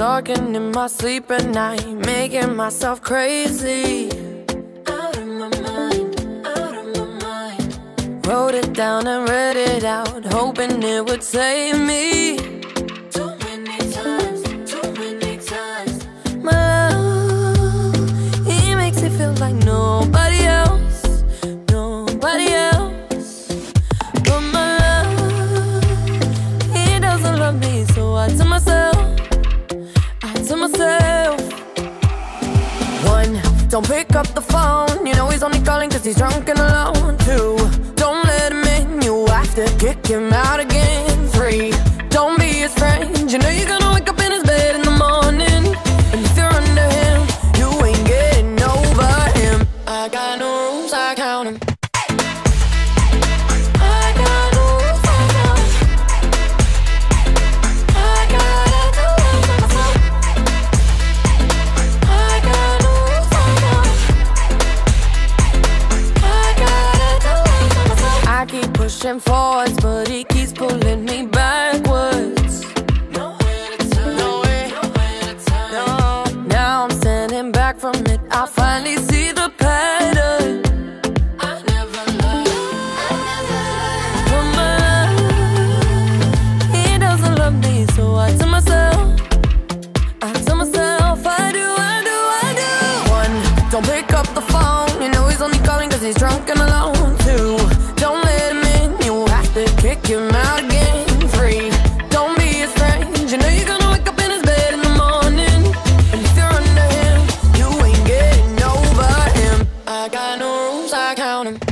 talking in my sleep at night, making myself crazy. Out of my mind, out of my mind. Wrote it down and read it out, hoping it would save me. Too many times, too many times. My love, he makes it feel like nobody else, nobody else. But my love, he doesn't love me, so I tell myself, one, don't pick up the phone, you know he's only calling cause he's drunk and alone. Two, don't let him in, you have to kick him out again. Three, don't be his friend, you know you're gonna wake up in his bed in the morning. And if you're under him, you ain't getting over him. I got no rules, I count him. Pushing forwards, but he keeps pulling me backwards. Nowhere to turn, nowhere to turn. No. Now I'm standing back from it, I finally see the pattern. I never learned, From my love, he doesn't love me, so I tell myself, I do. One, don't pick up the phone, you know he's only calling cause he's drunk and alone. Two, don't let him in, you have to kick him out again. Three, don't be his friend, you know you're gonna wake up in his bed in the morning. And if you're under him, you ain't getting over him. I got no rules, I count him.